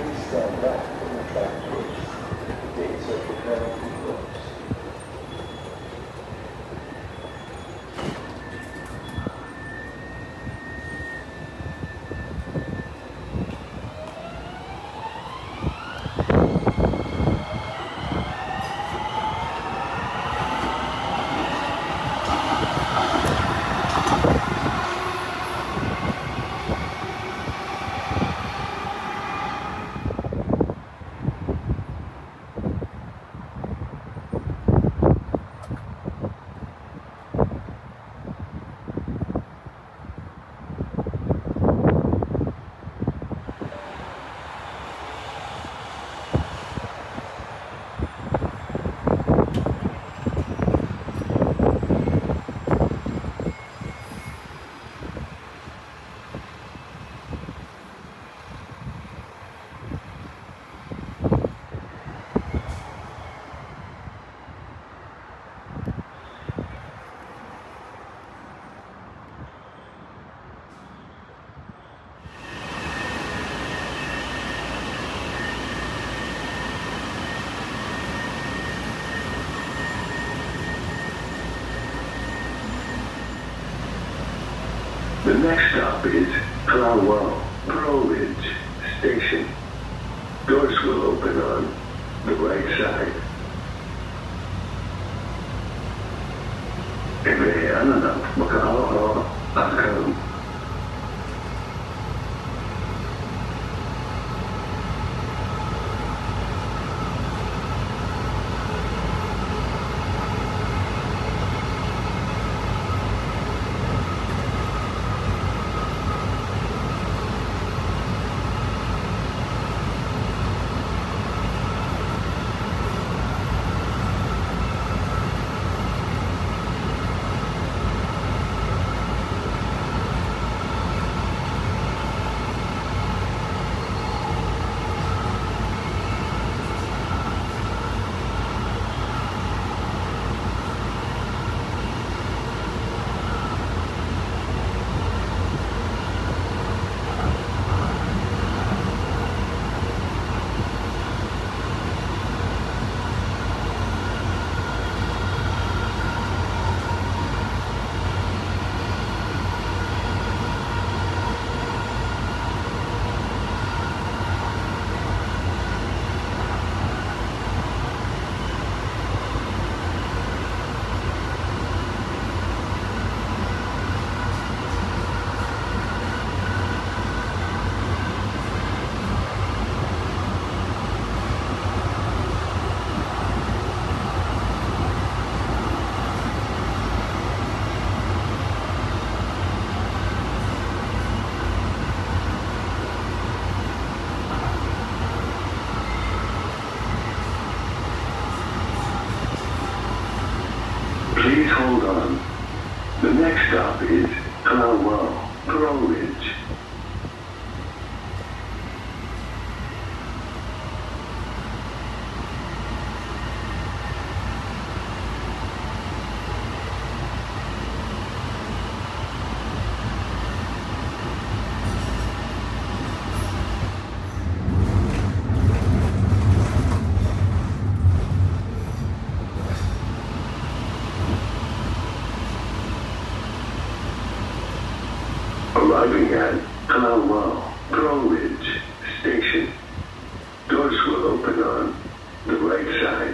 The next stop is Hālawa Ridge Station. Doors will open on the right side. Please hold on. The next stop is Aloha Ridge. Arriving at Aloha Ridge Station. Doors will open on the right side.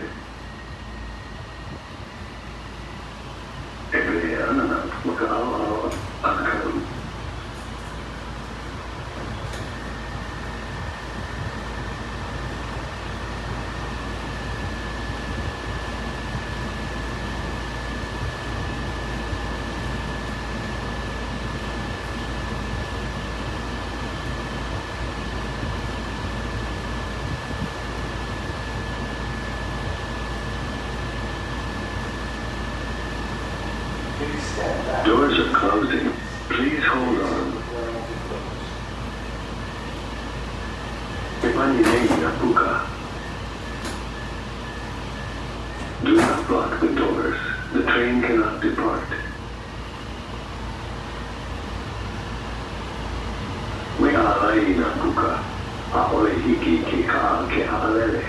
Doors are closing. Please hold on. Do not block the doors. The train cannot depart. We are Napuka. A'ole hiki ke ka'a ke ha'alele.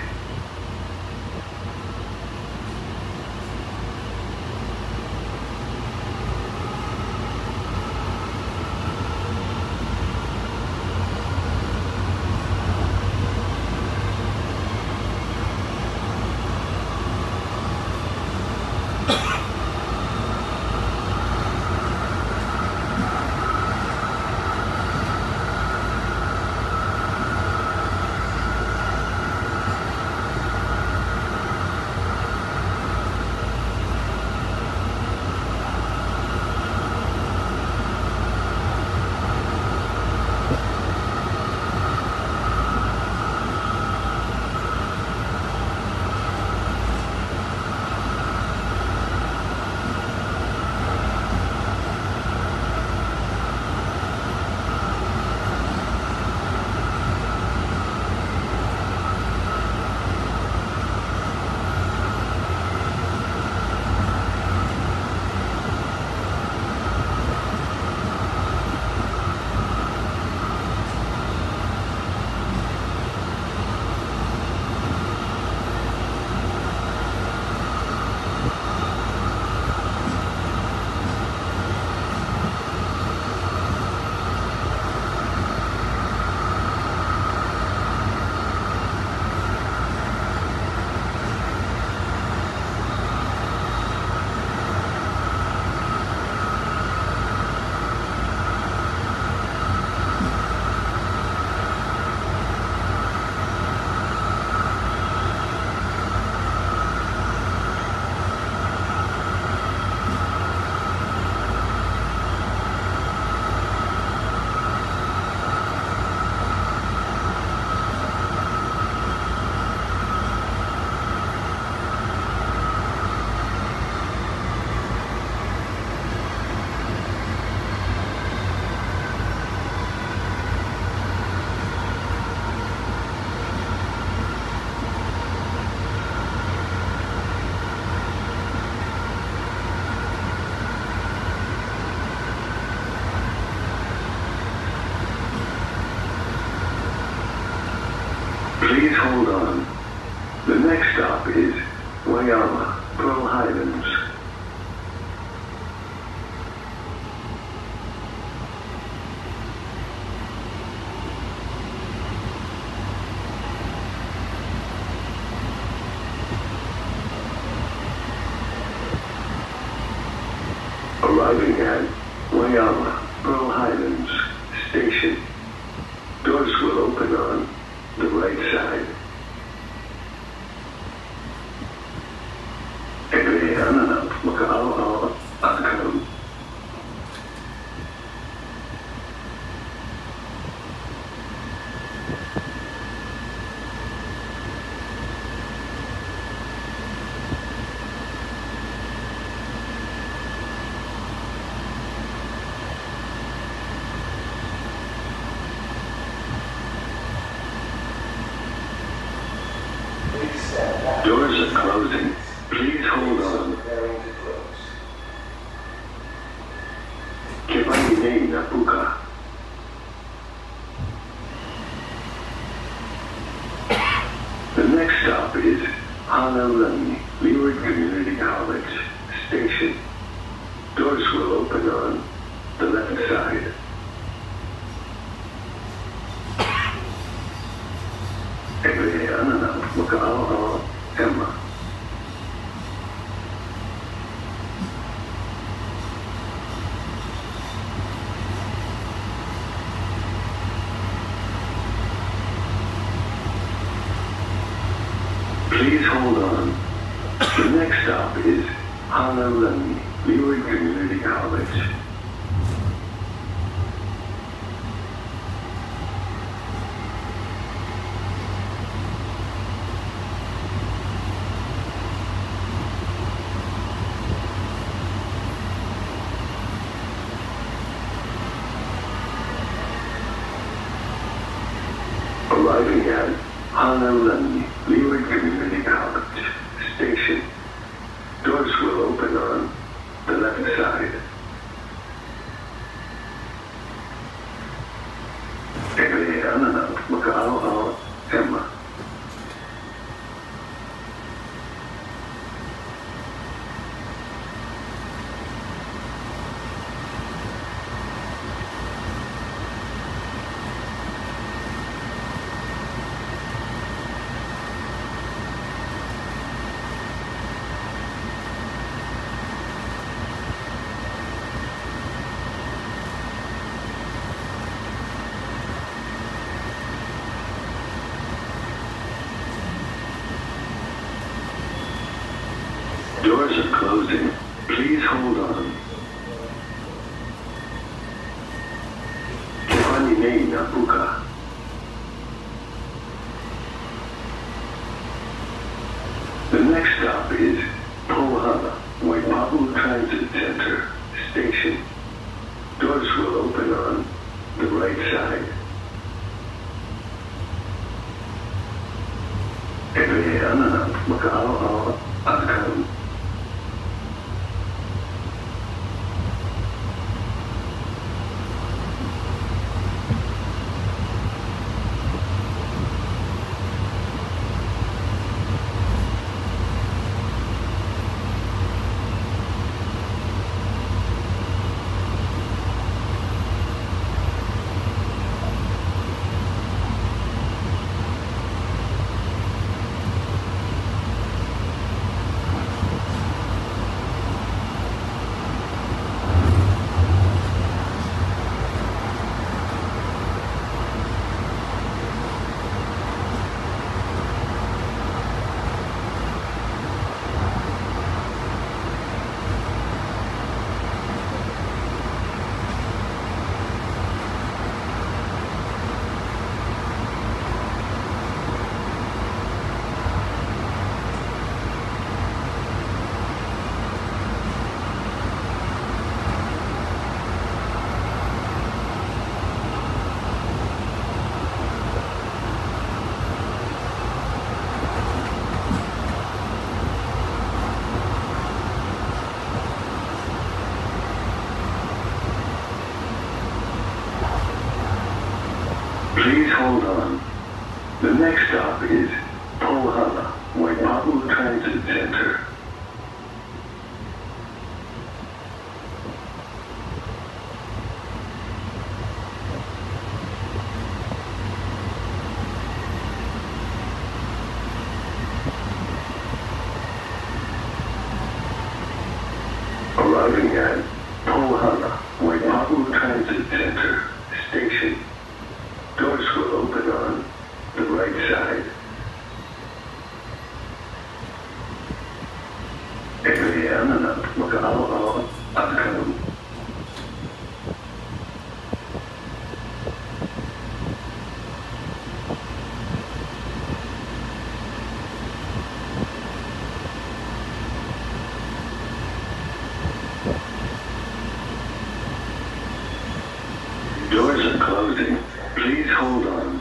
Please hold on. The next stop is Waiama, Pearl Highlands. Arriving at Waiama, Pearl Highlands Station. Doors will open on the right side. Ebe anana maka'a'a akam. Doors are closing. Please hold on. Kepainei Napuka. The next stop is Honolulu Rapid Community College Station. Doors will open on the left side. Ebe anana maka'a'a Emma. Please hold on. The next stop is Honolulu Rapid Community College. Arriving at Honolulu Rapid Community College Station. Doors will open on the left side. Ebe anana maka'a'a Napuka. The next stop is Aloha Transit Center Station. Doors will open on the right side. Please hold on. The next stop is Aloha Transit Center. Arriving at Aloha Transit Center Station. Doors will open on the right side. Doors are closing. Please hold on.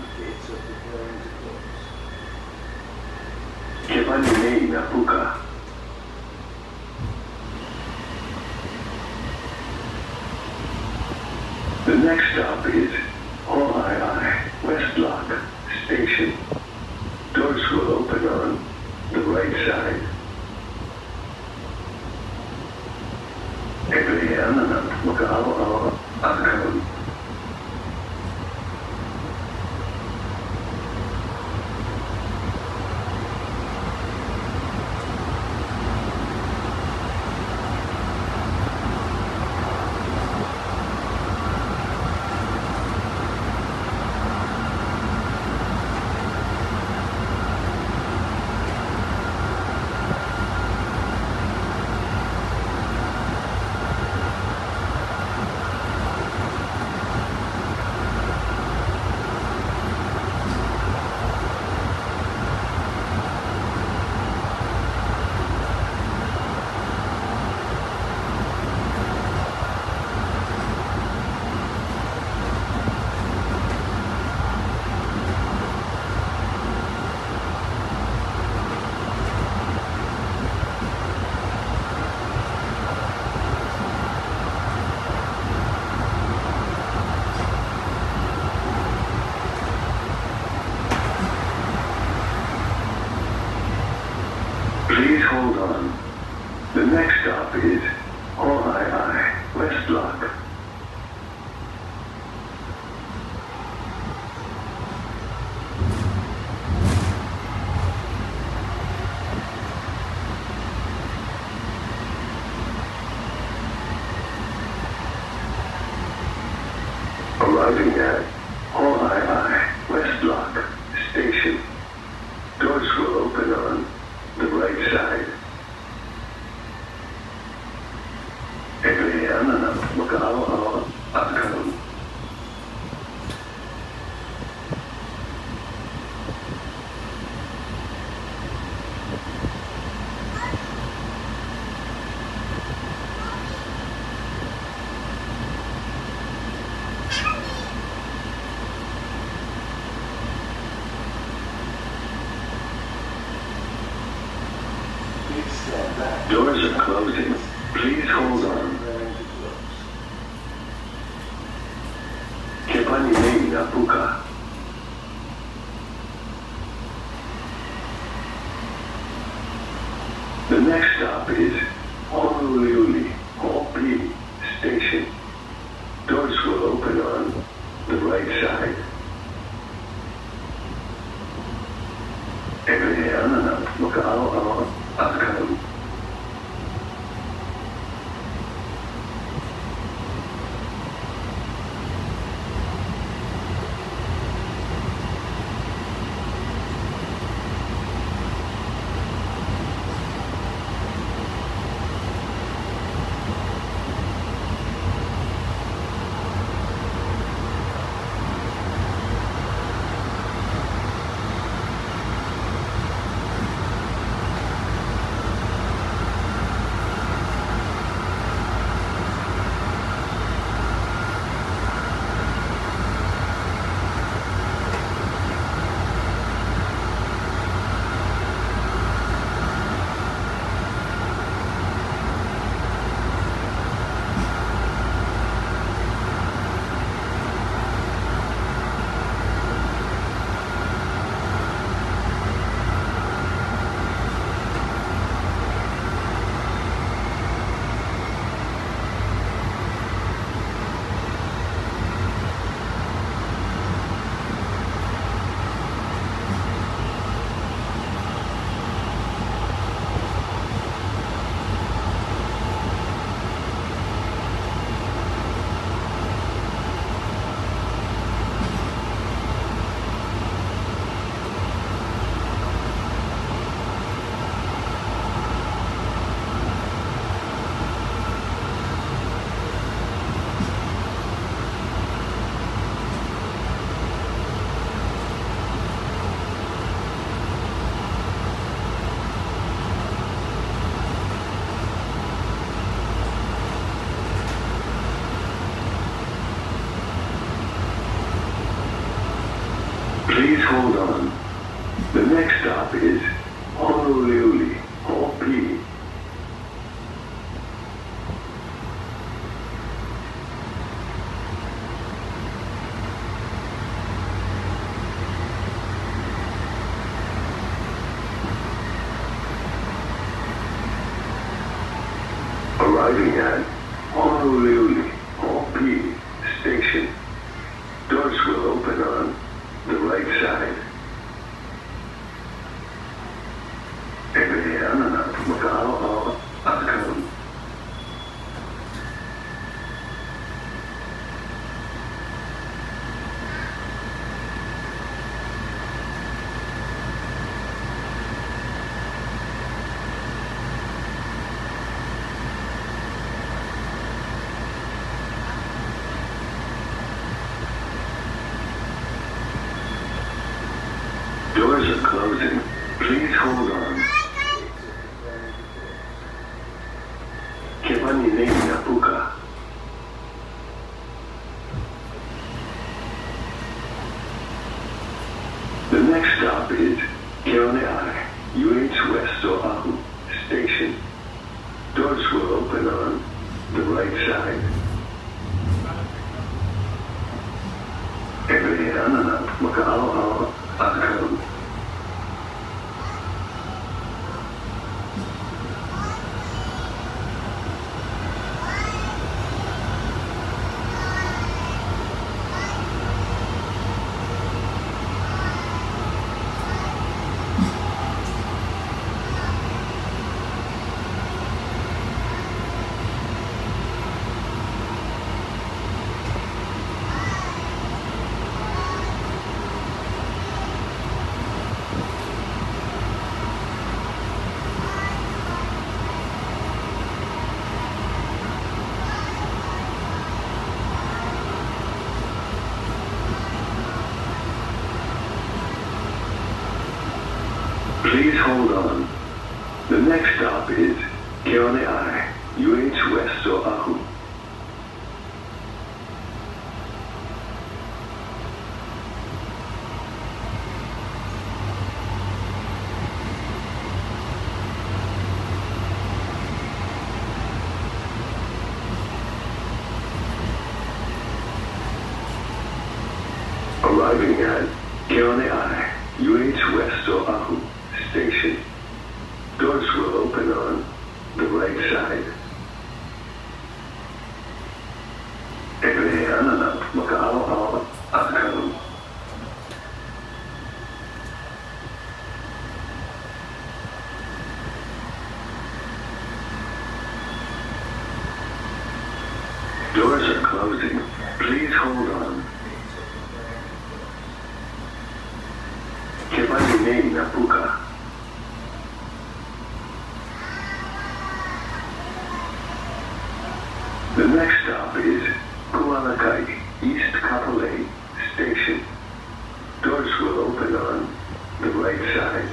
Kepanine Napuka. The next stop is Hawaii West Lock Station. Doors will open on the right side. Please hold on. The next stop is Hawaii West Lock. Arriving at Hawaii West Lock Station. Doors will open on the right side. Doors are closing. Please hold on. Kepani nei na puka. The next stop is Honolulu Rapid Station. Doors will open on the right side. Eveneana maka'ao'ao akau. Please hold on. The next stop is Honolulu Rapid. Arriving at Honolulu Rapid Station. Doors will open on the right side. Eveneana maka'ao'ao akau. Doors are closing. Please hold on. Kepani nei na puka. The next stop is Kualaka'i, UH West Oahu Station. Doors will open on the right side. Eveneana maka'ao'ao akau. Please hold on. The next stop is Kualaka'i, UH West Oahu. Arriving at Kualaka'i, UH West Oahu Station. Doors will open on the right side. Doors are closing. Please hold on. Kepani Napuka. The next stop is Kualaka'i, East Kapolei Station. Doors will open on the right side.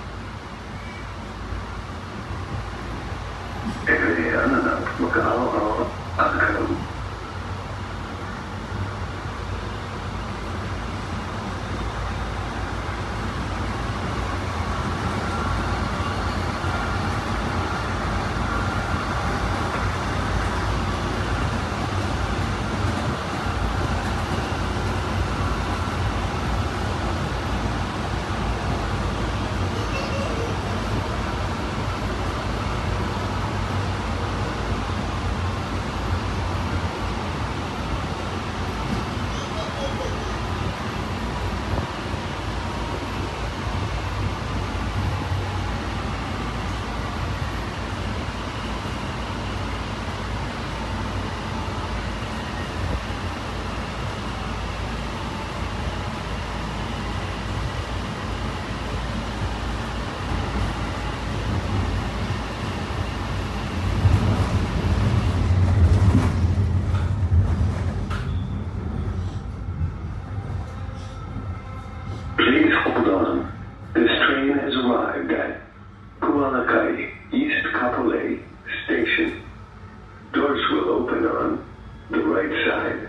Please hold on. This train has arrived at Kualaka'i, East Kapolei Station. Doors will open on the right side.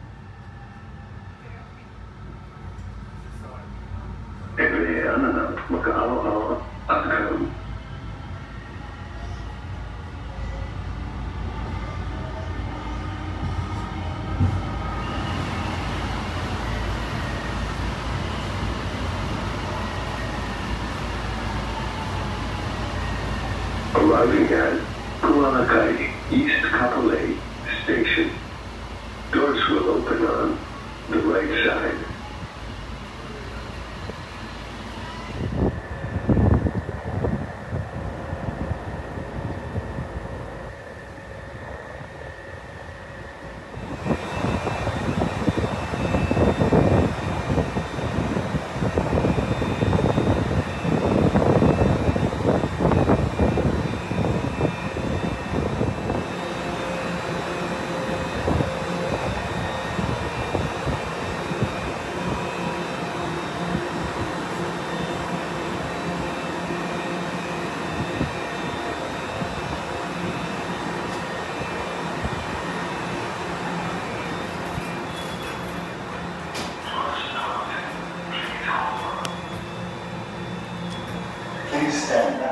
Arriving at Kualaka'i, East Kapolei Station. Doors will open on the right side. Please stand